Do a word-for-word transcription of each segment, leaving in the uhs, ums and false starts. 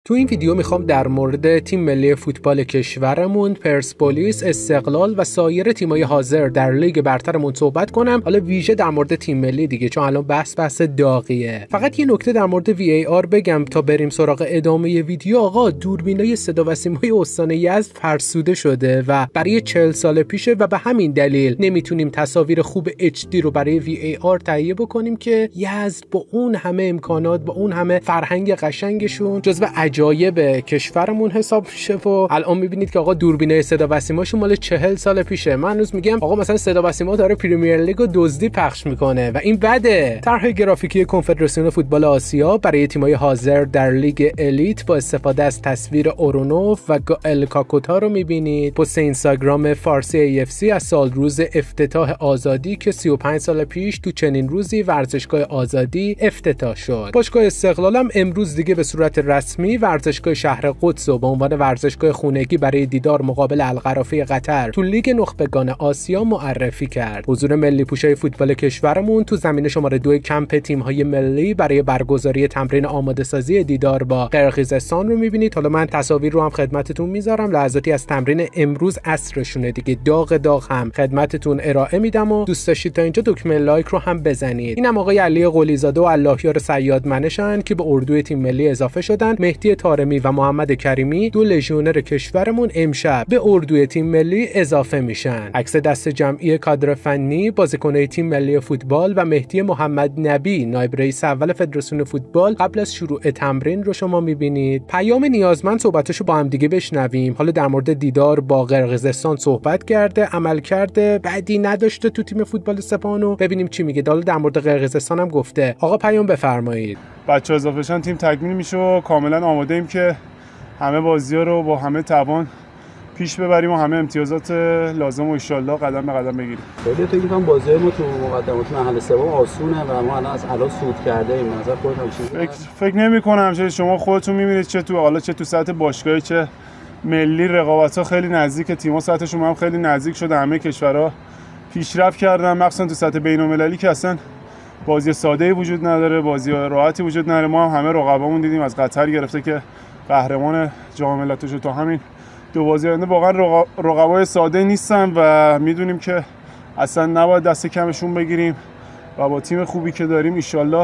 تو این ویدیو میخوام در مورد تیم ملی فوتبال کشورمون، پرسپولیس، استقلال و سایر تیم‌های حاضر در لیگ برترمون صحبت کنم. حالا ویژه در مورد تیم ملی دیگه، چون الان بحث بحث داغیه. فقط یه نکته در مورد وی ای آر بگم تا بریم سراغ ادامه ویدیو. آقا دوربینای صدا و سیمای استان یزد فرسوده شده و برای چهل سال پیشه و به همین دلیل نمیتونیم تصاویر خوب اچ دی رو برای وی ای آر تهیه بکنیم که یزد با اون همه امکانات، با اون همه فرهنگ قشنگشون جزو عجایب کشورمون حساب میشه و الان میبینید که آقا دوربینای صدا و سیماشون مال چهل سال پیشه. من هنوز میگم آقا مثلا صدا و سیما داره پریمیر لیگو دزدی پخش میکنه و این بده. طرح گرافیکی کنفدراسیون فوتبال آسیا برای تیم‌های حاضر در لیگ الیت با استفاده از تصویر اورونوف و گائل کاکوتا رو میبینید. پست اینستاگرام فارسی ای اف سی از سال روز افتتاح آزادی که سی و پنج سال پیش تو چنین روزی ورزشگاه آزادی افتتاح شد. باشگاه استقلال هم امروز دیگه به صورت رسمی ورزشگاه شهر قدس رو به عنوان ورزشگاه خونگی برای دیدار مقابل القرافه قطر تو لیگ نخبگان آسیا معرفی کرد. حضور ملی پوشای فوتبال کشورمون تو زمین شماره دو کمپ تیم‌های ملی برای برگزاری تمرین آماده‌سازی دیدار با قرقیزستان رو می‌بینید. حالا من تصاویر رو هم خدمتتون میذارم، لحظاتی از تمرین امروز عصرشونه دیگه، داغ داغ هم خدمتتون ارائه میدم و دوست داشتید تا اینجا دکمه لایک رو هم بزنید. اینم آقای علی قلیزاده و اللهیار صیادمنشن که به اردوی تیم ملی اضافه شدن. مهدی طارمی و محمد کریمی دو لژیونر کشورمون امشب به اردوی تیم ملی اضافه میشن. عکس دست جمعی کادر فنی بازیکن‌های تیم ملی فوتبال و مهدی محمد نبی نایب رئیس اول فدراسیون فوتبال قبل از شروع تمرین رو شما میبینید. پیام نیازمند صحبتاشو با هم دیگه بشنویم. حالا در مورد دیدار با قرقیزستان صحبت کرده، عمل کرده بعدی نداشته تو تیم فوتبال سپاهانو، ببینیم چی میگه. حالا در مورد قرقیزستان هم گفته. آقا پیام بفرمایید. بچه‌ها اضافه شدن، تیم تکمیل میشه و کاملا آماده ایم که همه بازی‌ها رو با همه توان پیش ببریم و همه امتیازات لازم و ان شاءالله قدم به قدم بگیریم. خیلی فکر می‌کنم بازی ما تو مقدمات مرحله سوم آسونه و ما الان از الان صعود کرده ایم. نظر خودت چیه؟ فکر فکر نمی‌کنم چه شما خودتون می‌بینید چه تو حالا چه تو سطح باشگاهی چه ملی رقابت‌ها خیلی نزدیک، تیم‌ها سطحشون هم خیلی نزدیک شده، همه کشورها پیشرفت کردن، مخصوصا تو سطح بین‌المللی که اصلا بازی ساده‌ای وجود نداره، بازی راحتی وجود نداره. ما هم همه رقبامون دیدیم از قطر گرفته که قهرمان جام ملت‌ها شد تا همین دو بازی آینده واقعا رقبای ساده نیستن و میدونیم که اصلا نباید دست کمشون بگیریم و با تیم خوبی که داریم ان شاءالله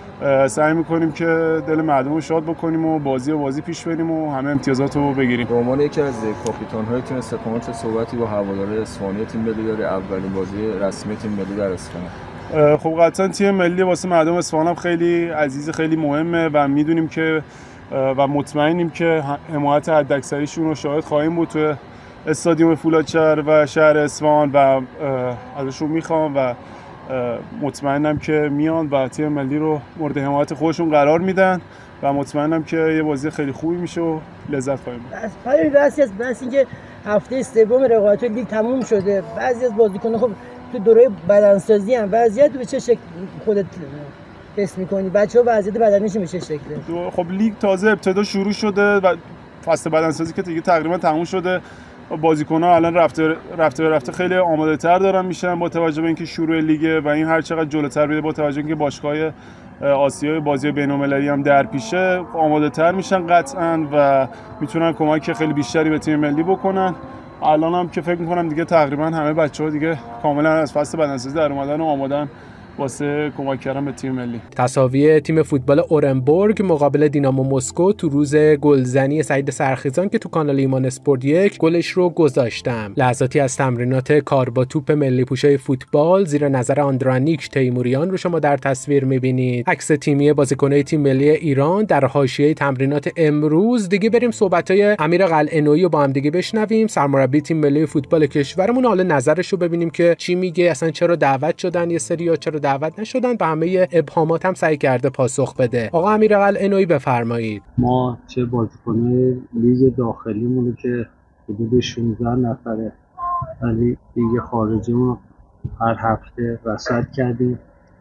سعی میکنیم که دل مردم رو شاد بکنیم و بازی و بازی پیش بریم و همه امتیازات رو بگیریم. به عنوان یکی از کاپیتان‌های تیم استقلال چه صحبتی با هواداره اصفهانی تیم ملی داره؟ اولین بازی رسمی تیم ملی در اصفهان. خب قطعا تیم ملی واسه مردم اصفهان هم خیلی عزیز، خیلی مهمه و میدونیم که و مطمئنیم که حمایت حداکثریشون رو شاهد خواهیم بود تو استادیوم فولادشهر و شهر اصفهان و ازشون میخوام و مطمئنم که میان و تیم ملی رو مورد حمایت خودشون قرار میدن و مطمئنم که یه بازی خیلی خوبی میشه و لذت خواهیم برد. از پای بحثی از بحث اینکه هفته سوم رقابت لیگ تموم شده، بعضی از بازیکن‌ها خب تو دوره بدنسازی هم وضعیت به چه شکل خودت حس می‌کنی؟ بچه‌ها وضعیت بدنیشون به چه شکله؟ خب لیگ تازه ابتدا شروع شده و فصل بدنسازی که دیگه تقریبا تموم شده. بازیکن‌ها الان رفته رفته به رفته خیلی آماده‌تر دارن میشن با توجه به اینکه شروع لیگ و این هر چقدر جلوتر بره با توجه به اینکه باشگاه‌های آسیای بازی بین‌المللی هم در پیشه آماده‌تر میشن قطعاً و میتونن کمک خیلی بیشتری به تیم ملی بکنن. الان هم که فکر می‌کنم دیگه تقریبا همه بچه‌ها دیگه کاملا از فصل بدنسازی در اومدن و آمادن واسه کمک کردن به تیم ملی. تصاویر تیم فوتبال اورنبورگ مقابل دینامو مسکو تو روز گلزنی سعید سرخیزان که تو کانال ایمان اسپورت یک گلش رو گذاشتم. لحظاتی از تمرینات کار با توپ ملی پوشای فوتبال زیر نظر آندرانیک تیموریان رو شما در تصویر می‌بینید. عکس تیمی بازیکن‌های تیم ملی ایران در حاشیه تمرینات امروز. دیگه بریم صحبت‌های امیر قلعه‌نویی رو با هم دیگه بشنویم، سرمربی تیم ملی فوتبال کشورمون. حالا نظرش رو ببینیم که چی میگه، اصلا چرا دعوت شدن یه سری‌ها، چرا دعوت نشدن، به همه ابهامات هم سعی کرده پاسخ بده. آقا امیر قلعه‌نویی بفرمایید. ما چه بازیکن‌های لیگ داخلیمون که حدود شانزده نفره ولی لیگ خارجیمون هر هفته رصد کردیم.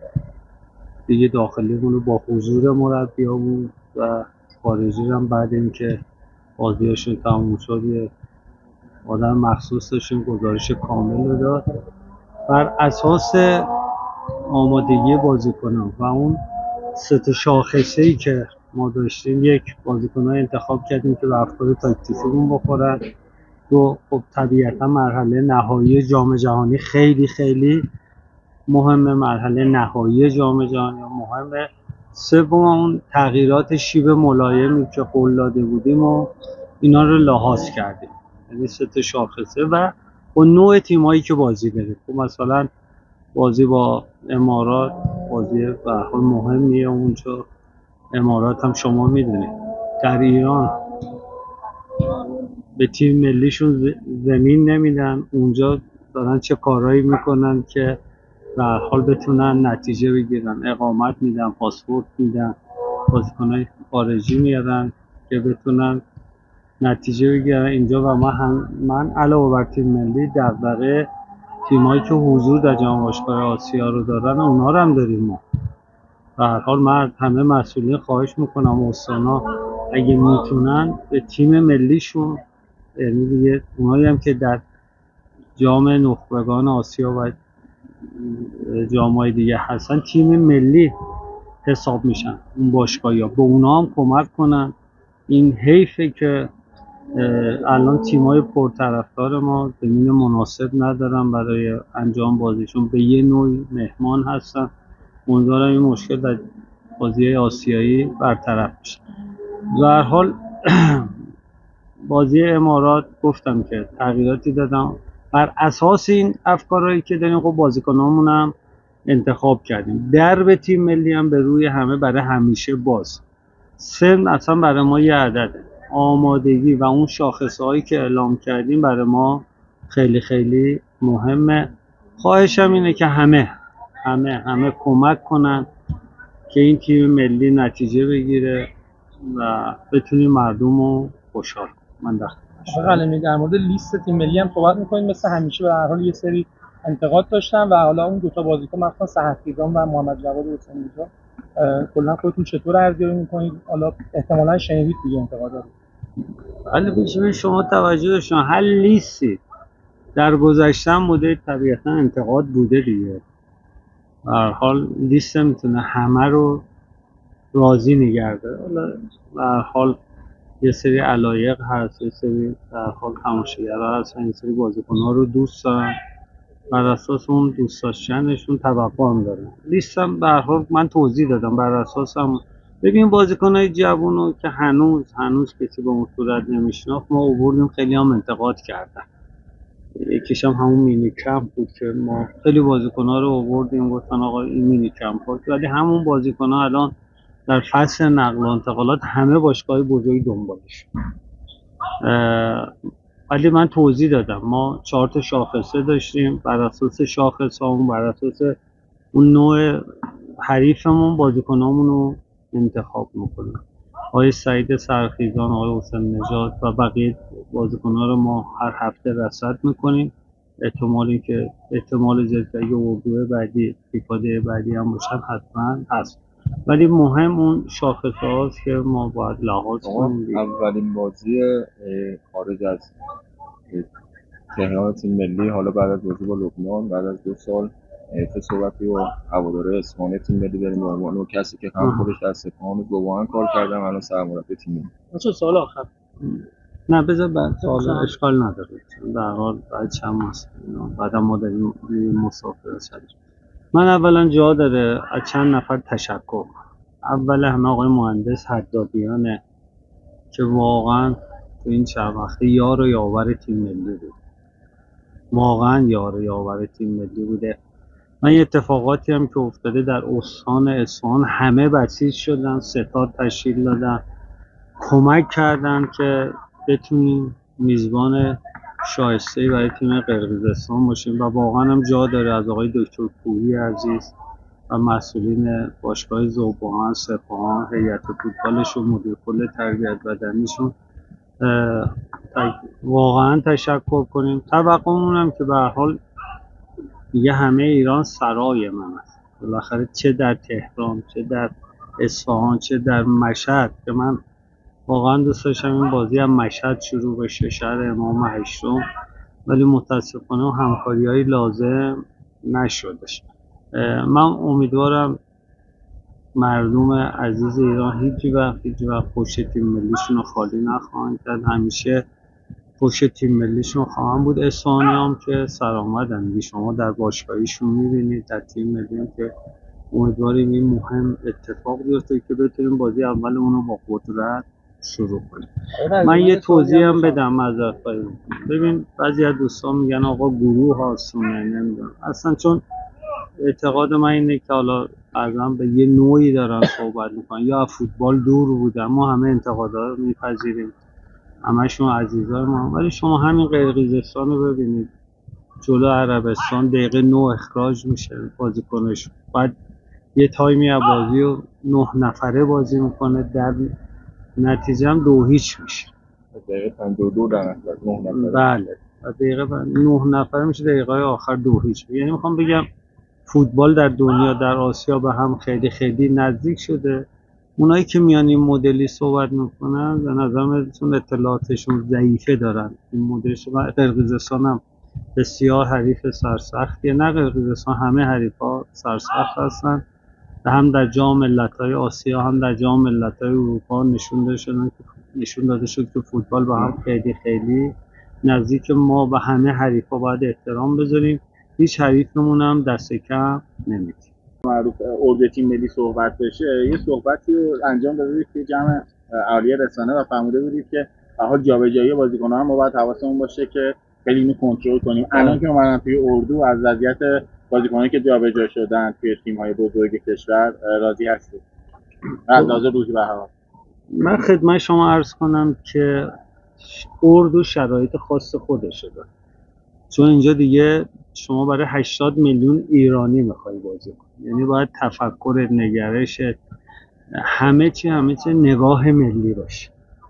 لیگ داخلیمون رو با حضور مربیامون و خارجی هم بعد اینکه بازیاشون تموم شد یه آدم مخصوص داشتیم گزارش کامل رو داد بر اساس آمادگی بازیکنان و اون سه تا شاخصه‌ای که ما داشتیم، یک بازیکن‌های انتخاب کردیم که به افکار تاکتیکیمون بخورن. دو، خب طبیعتا مرحله نهایی جام جهانی خیلی خیلی مهمه، مرحله نهایی جام جهانی مهمه. سوم، اون تغییرات شیب ملایمی که قول داده بودیم و اینا رو لحاظ کردیم، یعنی سه تا شاخصه و با نوع تیمایی که بازی داریم. خب مثلا بازی با امارات بازی به هر حال مهمیه، اونجا امارات هم شما میدونید در ایران به تیم ملیشون زمین نمیدن، اونجا دارن چه کارهایی میکنن که به هر حال بتونن نتیجه بگیرن، اقامت میدن، پاسپورت میدن، بازیکنای خارجی میارن که بتونن نتیجه بگیرن اینجا. و من هم من علاوه بر تیم ملی دغدغه تیمایی که حضور در جام باشگاه آسیا رو دارن اونها رو هم داریم. ما به هر حال من همه مسئولین خواهش میکنم استانا اگه میتونن به تیم ملیشون، یعنی دیگه اونایی هم که در جام نخبگان آسیا و جام‌های دیگه هستن تیم ملی حساب میشن اون باشگاهی ها، به اونا هم کمک کنن. این حیفه که الان تیمای پرطرفدار ما زمین مناسب ندارن برای انجام بازیشون، به یه نوع مهمان هستن. امیدوارم این مشکل در بازی آسیایی برطرف بشه. به هر حال بازی امارات گفتم که تغییراتی دادم بر اساس این افکارهایی که داریم. خب بازیکنامون هم انتخاب کردیم، درب تیم ملی هم به روی همه برای همیشه باز. سن اصلا برای ما یه عدده، آمادگی و اون شاخصهایی که اعلام کردیم برای ما خیلی خیلی مهمه. خواهشم اینه که همه همه همه کمک کنن که این تیم ملی نتیجه بگیره و بتونیم مردم رو خوشحال کنیم. من دختر آقای در مورد لیست تیم ملی هم صحبت می‌کنیم، مثل همیشه به هر حال یه سری انتقاد داشتن و حالا اون دو تا بازیکن مثلا سحرخیزان و محمد جواد حسینی نژاد کلا خودتون چطور ارزیابی می‌کنید؟ حالا احتمالاً شنیدید دیگه انتقادا رو. ولی ببینید شما توجه داشتین هر لیستی در گذشته بوده، طبیعتا انتقاد بوده دیگه. به هر حال لیست میتونه همه رو راضی نگه داره. حالا به هر حال یه سری علایق هست، یه سری در حال تماشاگرها هستن، یه سری بازیکن‌ها رو دوست دارن، بر اساس اون دوست داشتنشون توقع هم دارن. لیستم به هر حال من توضیح دادم بر اساسم. ببین بازیکن‌های جوونو که هنوز هنوز کسی به اون صورت نمیشناخت ما آوردیم، خیلی هم انتقاد کردن. یکیش هم همون مینی کمپ بود که ما خیلی بازیکن‌ها رو آوردیم گفتن آقا این مینی کمپ بود، ولی همون بازیکن‌ها الان در فصل نقل و انتقالات همه باشگاه بزرگی دنبالش. ولی من توضیح دادم ما چهار تا شاخصه داشتیم، بر اساس شاخصه‌مون بر اساس اون نوع حریفمون بازیکنامون رو انتخاب میکنیم. آقای سعید سرخیزان، آقای حسین نژاد و بقیه بازیکن‌ها رو ما هر هفته رصد میکنیم. احتمالی که احتمال زیاد که اگه اردوی بعدی فیفاده بعدی هم باشن حتما هست، ولی مهم اون شاخصه هاست که ما باید لحاظ کنیم. اولین بازی خارج از تهران تیم ملی حالا بعد از بازی با لبنان بعد از دو سال چه صحبتی و هواداره اصفهانی تیم ملی داریم به عنوان کسی که هم خودش در سپاهان و گواهان کار کردم الان سرمربی تیم ملی. چه سوال آخر؟ نه بذار بعد سوال اشکال نداره، در حال بعد چند ماه بعد ما داریم مسافرت شدیم. من اولا جا داره از چند نفر تشکر. اول همه آقای مهندس حدادیانه که واقعا تو این چند وقته یار و یاور تیم ملی بود، واقعا یار و یاور تیم ملی بوده. من یه اتفاقاتی هم که افتاده در استان اصفهان همه بسیج شدن، ستاد تشکیل دادن، کمک کردن که بتونیم میزبان شایسته‌ای برای تیم قرقیزستان باشیم و واقعا هم جا داره از آقای دکتر پوری عزیز و مسئولین باشگاه ذوب‌وهن، سپاهان، هیئت فوتبالشون، مدیر کل تربیت بدنیشون واقعا تشکر کنیم. توقعمون هم که به هر حال دیگه همه ایران سرای من است، بالاخره چه در تهران چه در اصفهان چه در مشهد، که من واقعا دوست داشتم این بازی هم مشهد شروع بشه، شهر امام هشتم، ولی متاسفانه همکاری‌های لازم نشدش. من امیدوارم مردم عزیز ایران هیچ وقت هیچ وقت پشت تیم ملیشون رو خالی نخواهند کرد. همیشه پشت تیم ملیشون خواهند بود. اصفهانی هم که سرآمدن، شما در باشگاهیشون میبینید، در تیم ملی هم که امیدواریم این مهم اتفاق بیفته که بتونیم بازی اولمون رو با قدرت شروع کنیم. من یه توضیح هم بدم معذرت خواهی. ببین بعضی از دوستان میگن آقا گروه هاستونه نمیدونم، اصلا چون اعتقاد من اینه که حالا بعضا به یه نوعی دارن صحبت میکنن یا فوتبال دور بودن، ما همه انتقادها رو میپذیریم، همشون عزیزای ما، ولی شما همین قرقیزستان رو ببینید جلو عربستان دقیقه نه اخراج میشه بازیکنش، بعد یه تایمی از بازی رو نه نفره بازی میکنه، در نتیجه هم دو هیچ میشه. دقیقه پنجاه و دو در نه نفره. بله دقیقه نه نفره میشه، دقیقه آخر دو هیچ. یعنی میخوام بگم فوتبال در دنیا در آسیا به هم خیلی خیلی نزدیک شده. اونایی که میان این مدلی صحبت میکنن به نظرم اطلاعاتشون ضعیفه دارن. این مدلش و قرقیزستان هم بسیار حریف سرسختیه. نه قرقیزستان، همه حریفا سرسخت هستن. هم در جام ملت‌های آسیا هم در جام ملت‌های اروپا نشون داده شدن که نشون داده شد که فوتبال با هم خیلی خیلی نزدیک. ما به همه حریفا باید احترام بذاریم، هیچ حریفمون هم دست کم نمیدیم. معروف اردو تیم ملی صحبت بشه، یه صحبتی رو انجام داده بودید که جمع عالیه رسانه و فهمیده بودید که به حال جابجایی بازیکن‌ها هم ما باید حواسمون باشه که خیلی اینو کنترل کنیم. الان که اومدن توی اردو از وضعیت بازیکنایی که جابجا شدن توی تیم‌های بزرگ کشور راضی هستید؟ از لحاظ روحی و هوا. من خدمت شما عرض کنم که اردو شرایط خاص خودشه داره، چون اینجا دیگه شما برای هشتاد میلیون ایرانی میخوای بازی کنی، یعنی باید تفکر، نگرش، همه چی همه چی نگاه ملی باشه.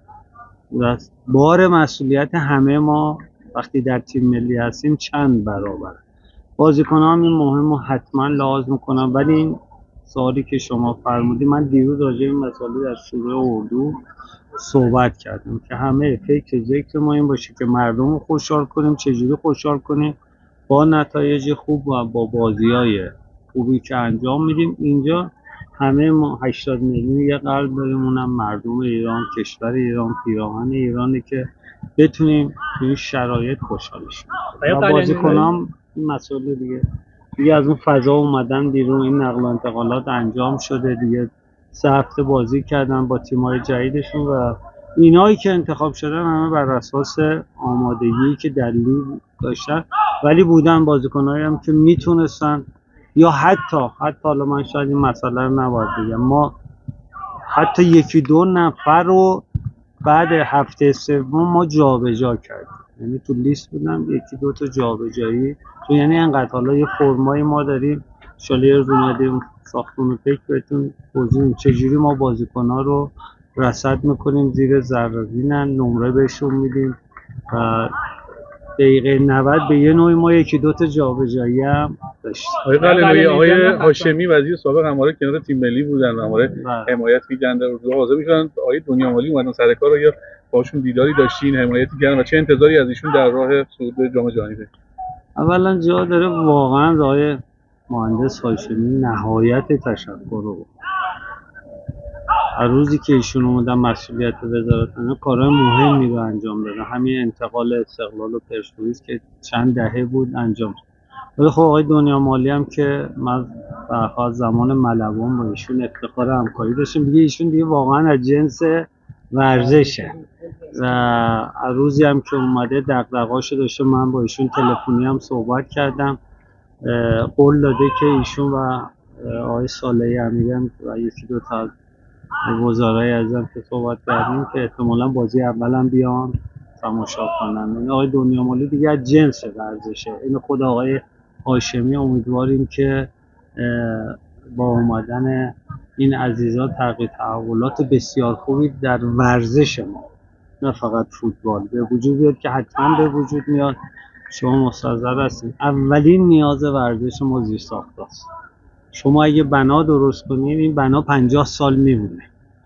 بار مسئولیت همه ما وقتی در تیم ملی هستیم چند برابره. بازیکن‌ها هم این مهم رو حتما لحاظ میکنم، ولی این سوالی که شما فرمودی، من دیروز راجع به این مسئله در شورای اردو صحبت کردم که همه فکر ذکر ما این باشه که مردم رو خوشحال کنیم. چجوری خوشحال کنیم؟ با نتایج خوب و با بازی‌های خوبی که انجام میدیم. اینجا همه ما هشتاد میلیون یه قلب داریم، اونم مردم ایران، کشور ایران، پیراهن ایرانه که بتونیم توی شرایط خوشحال شیم. و بازیکنام این مسئله دیگه دیگه از اون فضا اومدن بیرون، این نقل و انتقالات انجام شده دیگه، سه هفته بازی کردن با تیم‌های جدیدشون و اینایی که انتخاب شدن همه بر اساس آمادگی که در لیگ داشتن، ولی بودن بازیکنایی هم که میتونستن، یا حتی حتی حالا من شاید این مسئله رو نباید بگم، ما حتی یکی دو نفر رو بعد هفته سوم ما جابجا کردیم، یعنی تو لیست بودن یکی دو تا جابجایی، تو یعنی انقدر حالا یه فرمای ما داریم شالی رو اومدیم ساختمون فکر بهتون توضیح چجوری ما بازیکن‌ها رو رصد میکنیم، زیر ذره‌بینن نمره بهشون میدیم و دقیقه نود به یه نوعی ما یکی دو تا جابجایی هم داشتیم. آقای قلعه‌نویی، آقای هاشمی وزیر سابق همواره کنار تیم ملی بودن و همواره حمایت می‌کردن، روزا حاضر می‌شدن آقای دنیامالی اومدن سر کار رو یا باشون دیداری داشتین، حمایتی کردن و چه انتظاری از ایشون در راه صعود به جام جهانی دارید؟ اولا جا داره واقعا آقای مهندس هاشمی نهایت تشکر رو از روزی که ایشون اومدن مسئولیت وزارت کارهای مهمی رو انجام دادن. همین انتقال استقلال و پرسپولیس که چند دهه بود انجام شد. ولی خب آقای دنیامالی هم که من به زمان ملوان با ایشون افتخار همکاری داشتیم، دیگه ایشون دیگه واقعا از جنس ورزشه و از روزی هم که اومده دغدغه‌اشو داشته، من با ایشون تلفنی هم صحبت کردم، قول داده که ایشون و آقای صالحی امیرم و یکی دو تا وزرای ازم که صحبت کردیم که احتمالاً بازی اولم بیان تماشا کنن. این آقای دنیامالی دیگه از جنس ورزشه. این خود آقای هاشمی امیدواریم که با اومدن این عزیزان تغییر تحولات بسیار خوبی در ورزش ما، نه فقط فوتبال، به وجود بیاد که حتما به وجود میاد. شما مستحضر هستید اولین نیاز ورزش ما زیرساخت است. شما اگه بنا درست کنید این بنا پنجاه سال میمونه.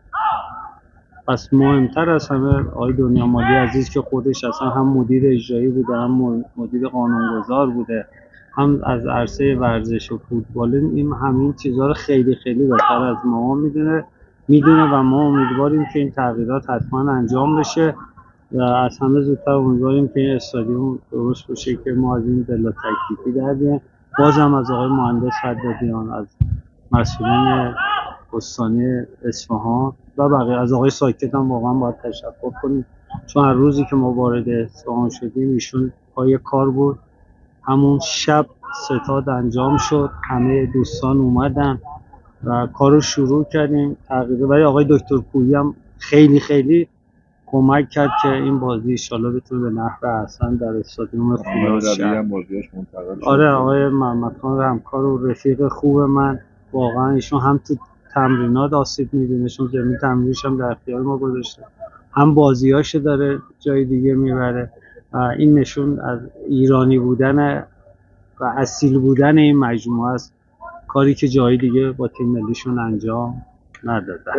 پس مهمتر از همه آقای دنیامالی عزیز که خودش اصلا هم مدیر اجرایی بوده هم مدیر قانونگذار بوده، هم از عرصه ورزش و فوتبال این همین چیزها رو خیلی خیلی بهتر از ما میدونه میدونه و ما امیدواریم که این تغییرات حتما انجام بشه و از همه زودتر امیدواریم که این استادیوم درست بشه که ما از این بلا تکلیفی در بیایم. بازم از آقای مهندس حدادیان، از مسئولین استانی اصفهان و بقیه، از آقای ساکت هم واقعا باید تشکر کنیم، چون هر روزی که ما وارد اصفهان شدیم ایشون پای کار بود. همون شب ستاد انجام شد، همه دوستان اومدن و کارو شروع کردیم تقریبا. ولی آقای دکتر پویی هم خیلی خیلی کمک کرد که این بازی انشالله بتونه به نحو احسن در استادیوم فولاد شه. آره آقای محمد خان همکار و رفیق خوب من، واقعا ایشون هم تو تمرینات آسیب می‌بینه، چون زمین تمرینش هم در اختیار ما گذاشته، هم بازیاشو داره جای دیگه میبره. این نشون از ایرانی بودن و اصیل بودن این مجموعه است، کاری که جای دیگه با تیم ملیشون انجام ندادن.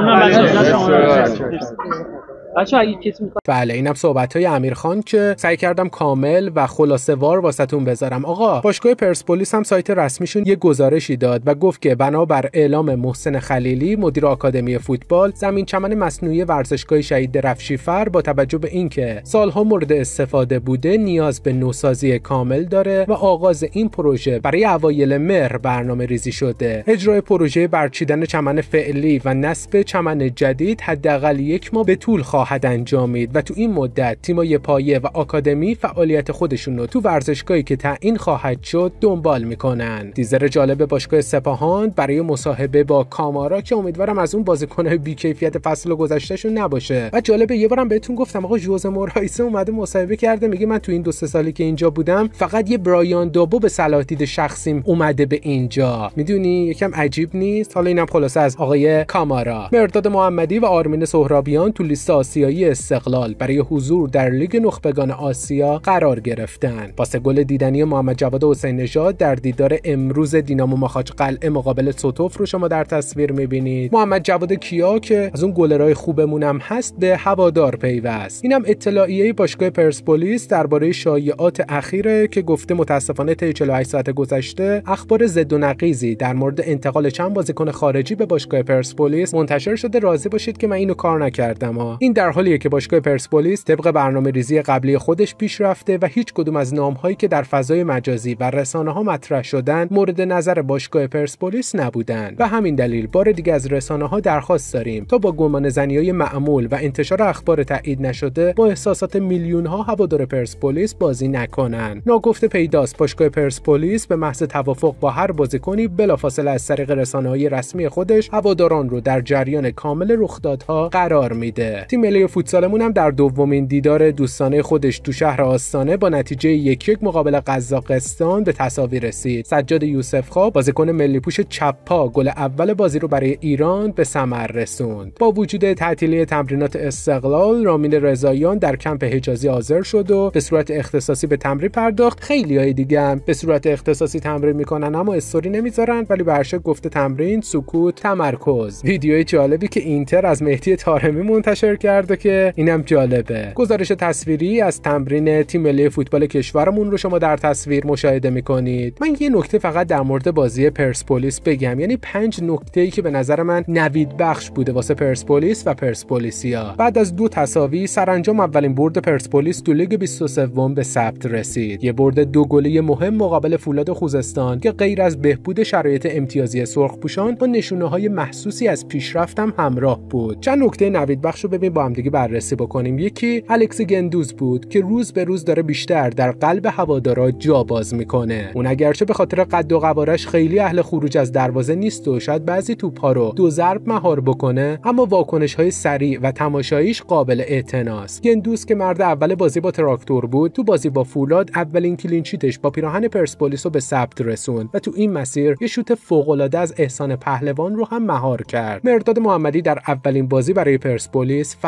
بله اینم صحبت‌های امیرخان که سعی کردم کامل و خلاصه وار واسهتون بذارم. آقا باشگاه پرسپولیس هم سایت رسمیشون یه گزارشی داد و گفت که بنابر اعلام محسن خلیلی مدیر آکادمی فوتبال، زمین چمن مصنوعی ورزشگاه شهید درفشیفر با توجه به اینکه سالها مورد استفاده بوده نیاز به نوسازی کامل داره و آغاز این پروژه برای اوایل مهر برنامه ریزی شده. اجرای پروژه برچیدن چمن فعلی و نصب چمن جدید حداقل یک ماه به طول خواهد انجامید و تو این مدت تیمای پایه و آکادمی فعالیت خودشون رو تو ورزشگاهی که تعیین خواهد شد دنبال میکنن. تیزر جالب باشگاه سپاهان برای مصاحبه با کامارا که امیدوارم از اون بازیکن‌های بی کیفیت فصل گذشتهشون نباشه. و جالبه یه بارم بهتون گفتم آقا ژوزه مورایسه اومده مصاحبه کرده، میگه من تو این دو سه سالی که اینجا بودم فقط یه برایان دابو به صلاح دید شخصیم اومده به اینجا. میدونی یکم عجیب نیست؟ حالا اینم خلاصه از آقای کامارا. مرداد محمدی و آرمین سهرابیان تو لیست آسیایی استقلال برای حضور در لیگ نخبگان آسیا قرار گرفتن. پاس گل دیدنی محمد جواد حسین نژاد در دیدار امروز دینامو ماخاچ قلعه مقابل سوتوف رو شما در تصویر می‌بینید. محمد جواد کیا که از اون گلرای خوبمون هم هست به هوادار پیوست. اینم اطلاعیه باشگاه پرسپولیس درباره شایعات اخیره که گفته متاسفانه طی چهل و هشت ساعت گذشته اخبار ضد و نقیضی در مورد انتقال چند بازیکن خارجی به باشگاه پرسپولیس منتشر شده. راضی باشید که من اینو کار نکردم ها. این در حالیه که باشگاه پرسپولیس طبق برنامه‌ریزی قبلی خودش پیش رفته و هیچ کدوم از نام‌هایی که در فضای مجازی و رسانه‌ها مطرح شدن مورد نظر باشگاه پرسپولیس نبودن و همین دلیل بار دیگه از رسانه‌ها درخواست داریم تا با گمانه‌زنی‌های معمول و انتشار اخبار تایید نشده با احساسات میلیون‌ها هوادار پرسپولیس بازی نکنن. ناگفته پیداست باشگاه پرسپولیس به محض توافق با هر بازیکنی بلافاصله از طریق رسانه‌های رسمی خودش هواداران رو در جریان کامل رخدادها قرار میده. تیم ملی فوتسالمون هم در دومین دیدار دوستانه خودش تو شهر آستانه با نتیجه یک یک مقابل قزاقستان به تساوی رسید. سجاد یوسفخا بازیکن ملی پوش چپ پا گل اول بازی رو برای ایران به ثمر رسوند. با وجود تعطیلی تمرینات استقلال، رامین رضاییان در کمپ حجازی حاضر شد و به صورت اختصاصی به تمرین پرداخت. خیلیای دیگه هم به صورت اختصاصی تمرین میکنن اما استوری نمیذارن، ولی برشک گفته تمرین، سکوت، تمرکز. ویدیوی جالبی که اینتر از مهدی طارمی منتشر کرده که اینم جالبه. گزارش تصویری از تمرین تیم ملی فوتبال کشورمون رو شما در تصویر مشاهده میکنید. من یه نکته فقط در مورد بازی پرسپولیس بگم، یعنی پنج نکته‌ای که به نظر من نوید بخش بوده واسه پرسپولیس و پرسپولیسیا. بعد از دو تساوی سرانجام اولین برد پرسپولیس تو لیگ بیست و سه به ثبت رسید. یه برد دو گلی مهم مقابل فولاد خوزستان که غیر از بهبود شرایط امتیازی سرخپوشان با نشونه‌های محسوسی از پیشرفت هم همراه بود. چند نکته نوید بخشو ببین با هم دیگه بررسی بکنیم. یکی الکس گندوز بود که روز به روز داره بیشتر در قلب هوادارا جا باز میکنه. اون اگرچه به خاطر قد و قوارش خیلی اهل خروج از دروازه نیست و شاید بعضی توپ‌ها رو دو ضرب مهار بکنه، اما واکنش‌های سریع و تماشاییش قابل اعتناست. گندوز که مرد اول بازی با تراکتور بود، تو بازی با فولاد اولین کلین شیتش با پیراهن پرسپولیس رو به ثبت رسوند و تو این مسیر یه شوت فوق‌العاده از احسان پهلوان رو هم مهار کرد. مرداد محمدی در اولین بازی برای پرسپولیس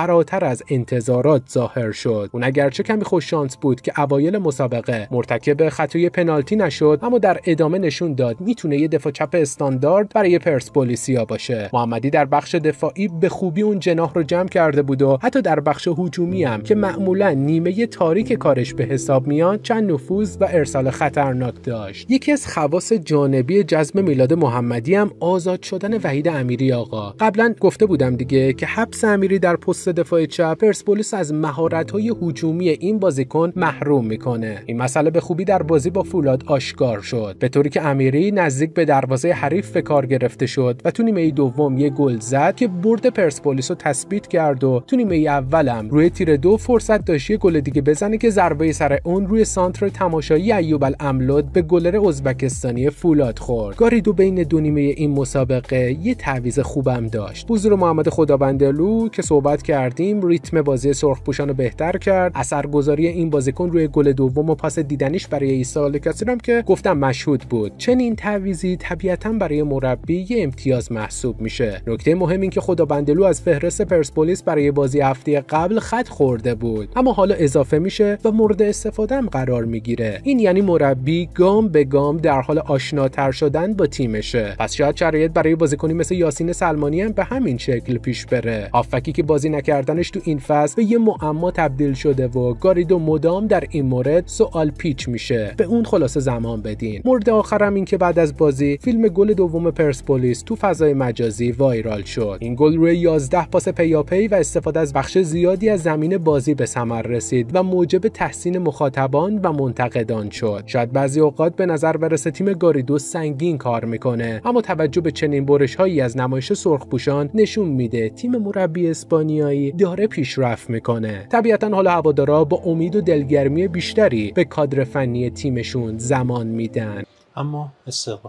فراتر از انتظارات ظاهر شد. اون اگرچه کمی خوش شانس بود که اوایل مسابقه مرتکب خطای پنالتی نشد، اما در ادامه نشون داد میتونه یه دفاع چپ استاندارد برای پرسپولیسیا باشه. محمدی در بخش دفاعی به خوبی اون جناح رو جمع کرده بود و حتی در بخش هجومی هم که معمولا نیمه تاریک کارش به حساب میاد چند نفوذ و ارسال خطرناک داشت. یکی از خواص جانبی جذب میلاد محمدی هم آزاد شدن وحید امیری آقا. قبلا گفته بودم دیگه که حبس امیری در پست دفاع چپ پرسپولیس از مهارت‌های هجومی این بازیکن محروم میکنه. این مسئله به خوبی در بازی با فولاد آشکار شد، به طوری که امیری نزدیک به دروازه حریف به کار گرفته شد و تو نیمه دوم یه گل زد که برد پرسپولیس رو تثبیت کرد و تو نیمه اولم روی تیر دو فرصت داشت یه گل دیگه بزنه که ضربه سر اون روی سانتر تماشایی ایوب الاملود به گلر ازبکستانی فولاد خورد. گاریدو بین دو نیمه این مسابقه یه تعویض خوبم داشت. حضور محمد خدابندلو که صحبت کردیم ریتم بازی سرخپوشان رو بهتر کرد. اثرگذاری این بازیکن روی گل دوم و پاس دیدنیش برای عیسی الکاسی هم که گفتم مشهود بود. چنین تعویضی طبیعتاً برای مربی یه امتیاز محسوب میشه. نکته مهم این که خدابندلو از فهرست پرسپولیس برای بازی هفته قبل خط خورده بود، اما حالا اضافه میشه و مورد استفاده هم قرار میگیره. این یعنی مربی گام به گام در حال آشناتر شدن با تیمشه. پس شاید شرایط برای بازیکنی مثل یاسین سلمانی هم به همین شکل پیش بره. هافکی که بازی نکردنش تو این فصل به یه معما تبدیل شده و گاریدو مدام در این مورد سوال پیچ میشه. به اون خلاصه زمان بدین. مورد آخرم این که بعد از بازی فیلم گل دوم پرسپولیس تو فضای مجازی وایرال شد. این گل روی یازده پاس پیاپی و استفاده از بخش زیادی از زمین بازی به ثمر رسید و موجب تحسین مخاطبان و منتقدان شد. شاید بعضی اوقات به نظر برسه تیم گاریدو سنگین کار میکنه، اما توجه به چنین برش‌هایی از نمایش سرخپوشان نشون میده تیم مربی اسپانیایی داره پیشرفت میکنه. طبیعتاً حالا هوادارا با امید و دلگرمی بیشتری به کادر فنی تیمشون زمان میدن. اما استقلال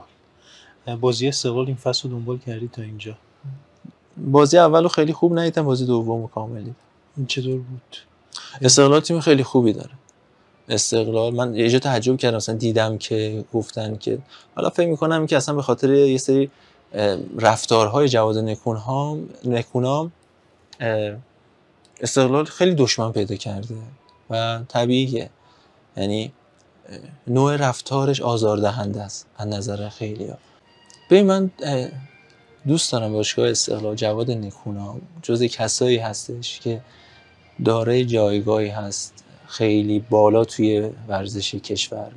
بازی استقلال این فصل رو دنبال کردی تا اینجا؟ بازی اولو خیلی خوب ندیدم، بازی دومو کاملی. این چطور بود؟ استقلال تیم خیلی خوبی داره. استقلال من یه جا تعجب کردم، مثلا دیدم که گفتن که حالا فکر می‌کنم که اصلا به خاطر یه سری رفتارهای جواد نکونها نکونام استقلال خیلی دشمن پیدا کرده و طبیعیه، یعنی نوع رفتارش آزاردهنده است از نظر خیلی‌ها. ببین من دوست دارم باشگاه استقلال جواد نکونام جزء کسایی هستش که دارای جایگاهی هست خیلی بالا توی ورزش کشور،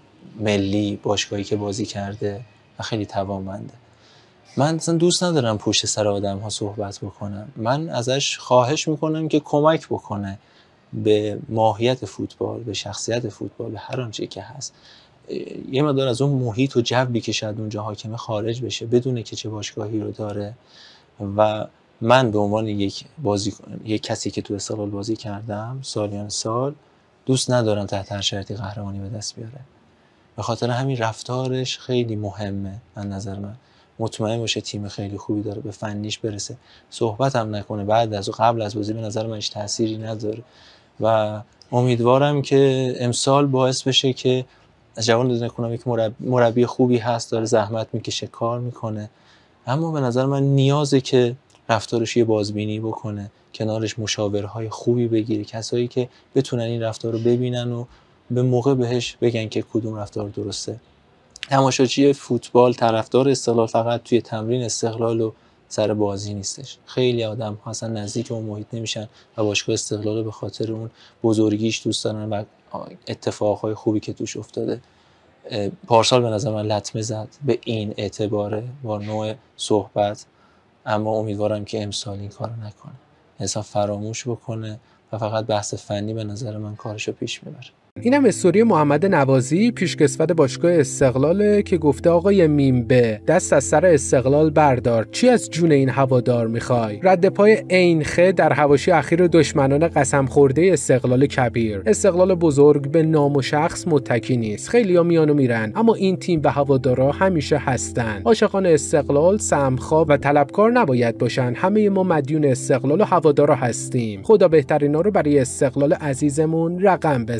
ملی، باشگاهی که بازی کرده و خیلی توانمنده. من اصلا دوست ندارم پشت سر آدم ها صحبت بکنم. من ازش خواهش میکنم که کمک بکنه به ماهیت فوتبال، به شخصیت فوتبال، به هر آنچه که هست. یه مقدار از اون محیط و جوی که شاید اونجا حاکمه خارج بشه، بدونه که چه باشگاهی رو داره. و من به عنوان یک بازیکن، یک کسی که تو استقلال بازی کردم سالیان سال، دوست ندارم تحت هر شرایطی قهرمانی به دست بیاره. به خاطر همین رفتارش خیلی مهمه از نظر من. مطمئن باشه تیم خیلی خوبی داره، به فنیش برسه، صحبت هم نکنه بعد از و قبل از بازی، به نظر من هیچ تأثیری نداره. و امیدوارم که امسال باعث بشه که جوان نکنم که مربی, مربی خوبی هست، داره زحمت میکشه، کار میکنه، اما به نظر من نیازه که رفتارش یه بازبینی بکنه، کنارش مشاورهای خوبی بگیره، کسایی که بتونن این رفتار رو ببینن و به موقع بهش بگن که کدوم رفتار درسته. تماشاچی فوتبال طرفدار استقلال فقط توی تمرین استقلال و سر بازی نیستش. خیلی آدم ها اصلا نزدیک اون محیط نمیشن و باشگاه استقلال به خاطر اون بزرگیش دوست دارن و اتفاقهای خوبی که توش افتاده. پارسال به نظر من لطمه زد به این اعتباره با نوع صحبت، اما امیدوارم که امسال این کارو نکنه، اصلا فراموش بکنه و فقط بحث فنی به نظر من کارشو پیش میبره. اینم استوری محمد نوازی پیشکسوت باشگاه استقلاله که گفته آقای میمبه دست از سر استقلال بردار، چی از جون این هوادار میخوای؟ رد پای عینخه در حواشی اخیر دشمنان قسم خورده استقلال کبیر. استقلال بزرگ به نام و شخص متکی نیست، خیلیا میانو میرن، اما این تیم و هوادارا همیشه هستن. عاشقان استقلال سمخواه و طلبکار نباید باشن، همه ما مدیون استقلال و هوادارا هستیم. خدا بهترینا رو برای استقلال عزیزمون رقم بزنه.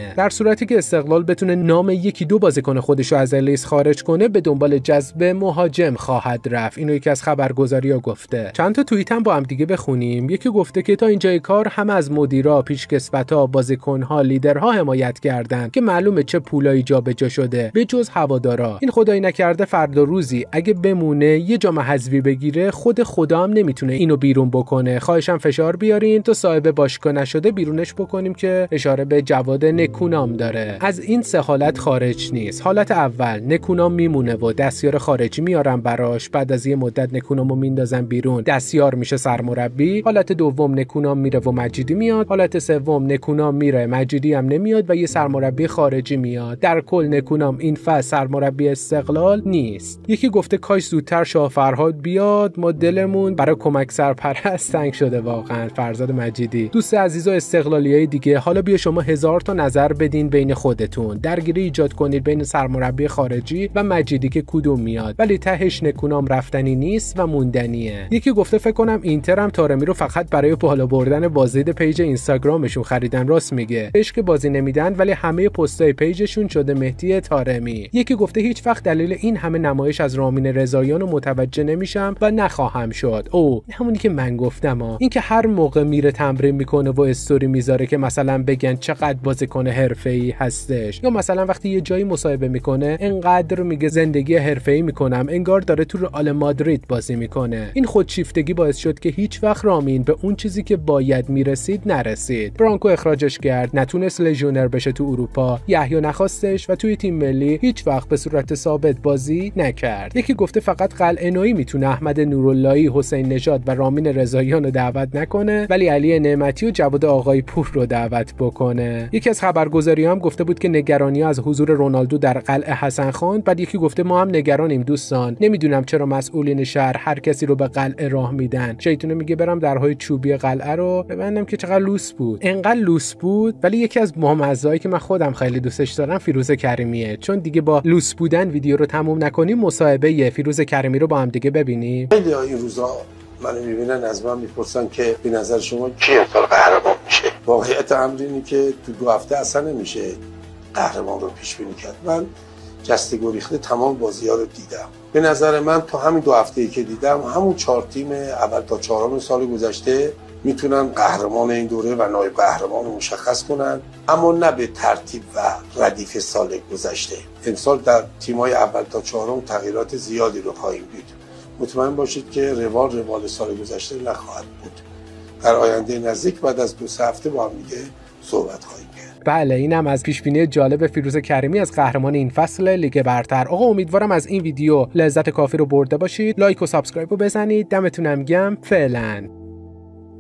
میکنه. در صورتی که استقلال بتونه نام یکی دو بازیکن خودش رو از لیست خارج کنه به دنبال جذب مهاجم خواهد رفت. اینو یکی از خبرگزاری‌ها گفته. چند تا توییت هم با هم دیگه بخونیم. یکی گفته که تا اینجای کار هم از مدیرا، پیشکسوتا، بازیکن‌ها، لیدرها حمایت کردن که معلومه چه پولایی جابجا شده به جز هوادارا. این خدایی نکرده فردا روزی اگه بمونه یه جام حذفی بگیره خود خدا هم نمیتونه اینو بیرون بکنه. خواهشم فشار بیارین تا صاحب باشگاه نشده بیرونش بکنیم که اشاره به جواد نکونام داره. از این سه حالت خارج نیست. حالت اول نکونام میمونه و دستیار خارجی میارن براش، بعد از یه مدت نکونامو میندازن بیرون، دستیار میشه سرمربی. حالت دوم نکونام میره و مجیدی میاد. حالت سوم نکونام میره مجیدی هم نمیاد و یه سرمربی خارجی میاد. در کل نکونام این فصل سرمربی استقلال نیست. یکی گفته کاش زودتر شاه فرهاد بیاد، ما دلمون برای کمک سرپرست تنگ شده. واقعا فرزاد مجیدی. دوست عزیز و استقلالیای دیگه، حالا بیا شما هزار تا نظر بدین بین خودتون، درگیری ایجاد کنید بین سرمربی خارجی و مجیدی که کدوم میاد، ولی تهش نکونام رفتنی نیست و موندنیه. یکی گفته فکر کنم اینتر هم طارمی رو فقط برای بالا بردن بازدید پیج اینستاگرامشون خریدن. راست میگه، بهش که بازی نمیدن ولی همه پستای پیجشون شده مهدی طارمی. یکی گفته هیچ وقت دلیل این همه نمایش از رامین رضاییان رو متوجه نمیشم و نخواهم شد. او همونی که من گفتم ها، این که هر موقع میره تمرین میکنه و استوری میذاره که مثلا بگن چقدر بازیکن حرفه‌ای هستش، یا مثلا وقتی یه جایی مصاحبه میکنه انقدر میگه زندگی حرفه‌ای میکنم انگار داره تو رئال مادرید بازی میکنه. این خودشیفتگی باعث شد که هیچ وقت رامین به اون چیزی که باید میرسید نرسید. برانکو اخراجش کرد، نتونست لژیونر بشه تو اروپا، یحیی نخواستش و توی تیم ملی هیچ وقت به صورت ثابت بازی نکرد. یکی گفته فقط قلعه‌نویی میتونه احمد نوراللهی، حسین نژاد و رامین رضاییان رو دعوت نکنه ولی علی نعمتی و جواد آقای پور رو دعوت بکنه. یکی از خبرگزاری‌ها هم گفته بود که نگرانی از حضور رونالدو در قلعه حسن خان. بعد یکی گفته ما هم نگرانیم دوستان، نمیدونم چرا مسئولین شهر هر کسی رو به قلعه راه میدن. شیطونه میگه برم درهای چوبی قلعه رو ببندم که چقدر لوس بود. انقدر لوس بود. ولی یکی از مهم‌ازایی که من خودم خیلی دوستش دارم فیروز کریمیه، چون دیگه با لوس بودن ویدیو رو تموم نکنیم مصاحبه فیروز کریمی رو با هم دیگه ببینیم. خیلی این روزا منو میبینن از من میپرسن که به نظر شما کی امسال قهرمان میشه. واقعیت امر اینه که تو دو هفته اصلا نمیشه قهرمان رو پیش بینی کرد. من جسته گریخته تمام بازی‌ها رو دیدم. به نظر من تا همین دو هفته‌ای که دیدم همون چهار تیم اول تا چهارم سال گذشته میتونن قهرمان این دوره و نایب قهرمان رو مشخص کنن، اما نه به ترتیب و ردیف سال گذشته. امسال در تیم‌های اول تا چهارم تغییرات زیادی رو خواهیم دید. مطمئن باشید که روال روال سال گذشته نخواهد بود. در آینده نزدیک بعد از دو سه هفته با هم دیگه صحبت خواهیم کرد. بله، اینم از پیشبینی جالب فیروز کریمی از قهرمان این فصل لیگ برتر. آقا امیدوارم از این ویدیو لذت کافی رو برده باشید. لایک و سابسکرایب رو بزنید. دمتونم گرم. فعلا.